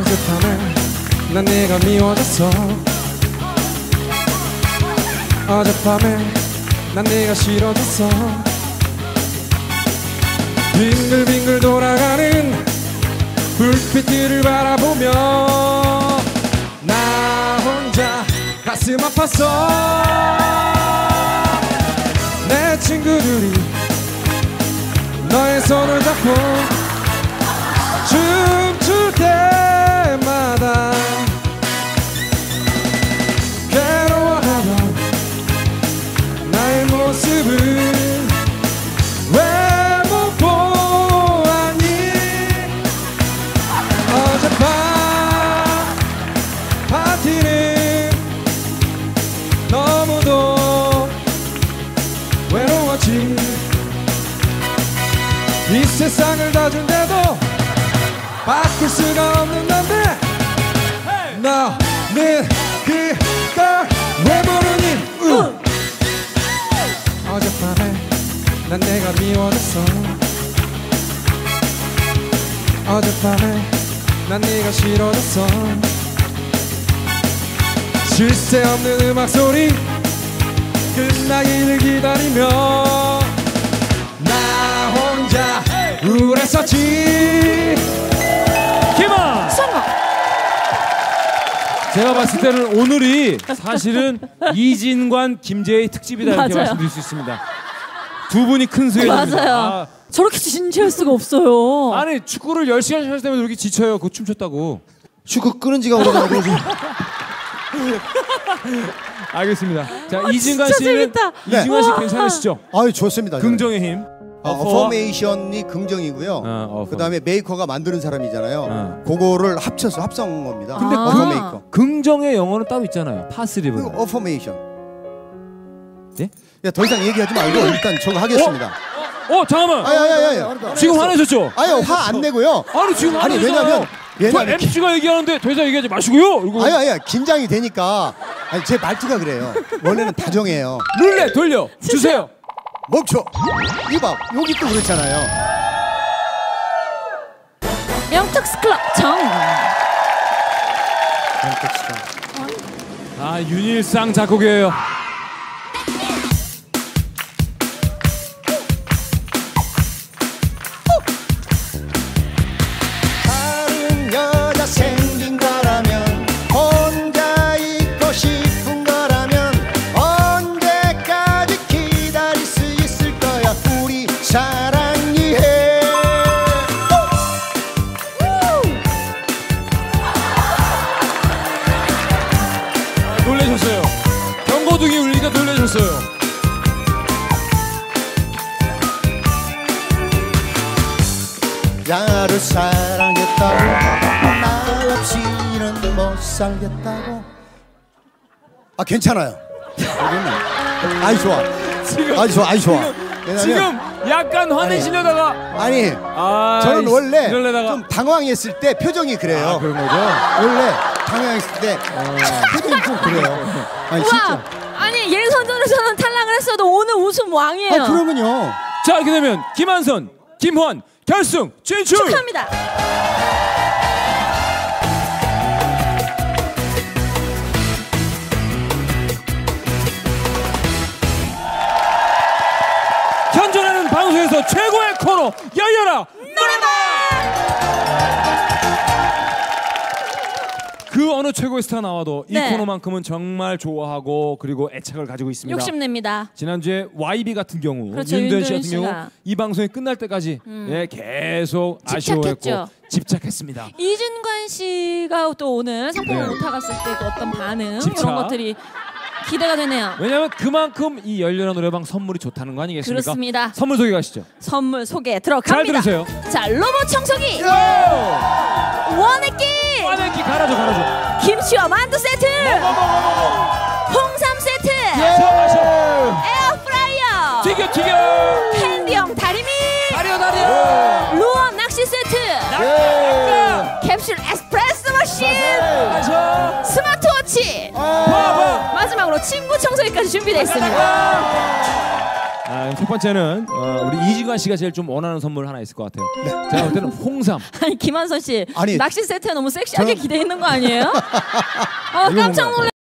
어젯밤에 난 네가 미워졌어. 어젯밤에 난 네가 싫어졌어. 빙글빙글 돌아가는 불빛들을 바라보며 나 혼자 가슴 아팠어. 내 친구들이 너의 손을 잡고 춤출 때마다 괴로워하던 나의 모습을 왜 못 보았니. 어젯밤 파티는 너무도 외로웠지. 이 세상을 다 준대도 바꿀 수가 없는 건데 너는 그걸 왜 모르니. 어젯밤에 난 내가 미워졌어. 어젯밤에 난 네가 싫어졌어. 쉴 새 없는 음악 소리 끝나기를 기다리며 나 혼자 우울했었지. 김아! 제가 봤을 때는 오늘이 사실은 이진관, 김재희 특집이다 이렇게 맞아요. 말씀드릴 수 있습니다. 두 분이 큰 수혜입니다. 맞아요. 저렇게 진지할 수가 없어요. 아니 축구를 10시간씩 하실 때면 이렇게 지쳐요. 그거 춤췄다고. 축구 끊은 지가 오래돼가지고. 알겠습니다. 자, 이진관 진짜 씨는 재밌다. 이진관 씨 괜찮으시죠? 아유 좋습니다. 긍정의 힘. 어포메이션이 긍정이고요. 그다음에 메이커가 만드는 사람이잖아요. 그거를 합쳐서 합성한 겁니다. 근데 어포메이커. 긍정의 영어는 따로 있잖아요. 파스리브. 어포메이션. 예? 야, 더 이상 얘기하지 말고 일단 저거 하겠습니다. 잠깐만. 아야. 지금 화내셨죠? 아유 화 안 내고요. 아니 지금 아니 화내셨어요. 왜냐면 MC가 얘기하는데 더 이상 얘기하지 마시고요. 이거. 아야 긴장이 되니까. 아니 제 말투가 그래요. 원래는 다정해요. 룰렛 돌려 주세요. 멈춰. 이봐 여기 또 그렇잖아요. 명특스 클럽 정. 윤일상 작곡이에요. 다른 여자 생긴 거라면 혼자 있고 싶은 거라면 언제까지 기다릴 수 있을 거야. 우리 사랑이해. 놀라셨어요. 경고등이 울리니까 놀라셨어요. 나를 사랑했다고 나 없이는 못 살겠다고. 아 괜찮아요. 아이 좋아. 아이 좋아. 지금 약간 화내시려다가 아니 저는 원래 좀 당황했을 때 표정이 그래요. 그런 거죠? 원래 당황했을 때 표정이 좀 그래요. 아니 진짜. 아니 예선전에서는 탈락을 했어도 오늘 우승 왕이에요. 아 그러면요. 자 이렇게 되면 김한선, 김환 결승 진출. 축하합니다. 현존하는 방송에서 최고의 코너 열려라 노래방. 그 어느 최고의 스타 나와도 이 코너만큼은 정말 좋아하고 그리고 애착을 가지고 있습니다. 욕심냅니다. 지난주에 YB 같은 경우, 그렇죠, 윤도현 씨 윤도현 같은 경우 씨가. 이 방송이 끝날 때까지 계속 집착했죠. 아쉬워했고 집착했습니다. 이진관 씨가 또 오늘 상품을 못 타갔을 때 그 어떤 반응 집착. 이런 것들이 기대가 되네요. 왜냐하면 그만큼 이 열렬한 노래방 선물이 좋다는 거 아니겠습니까? 그렇습니다. 선물 소개 가시죠. 선물 소개 들어갑니다. 잘 들으세요. 자, 로봇 청소기 원액기 갈아줘. 김치와 만두 세트 홍삼 세트 에어프라이어 튀겨 핸디용 다리미 다려 루어 낚시 세트 캡슐 에스프레소 머신 스마트워치 마지막으로 침구 청소기까지 준비되어 있습니다. 첫 번째는 우리 이진관 씨가 제일 좀 원하는 선물 하나 있을 것 같아요. 제가 볼 때는 홍삼. 아니 김한선 씨 아니, 낚시 세트에 너무 섹시하게 저는- 기대 있는 거 아니에요? 깜짝 놀래.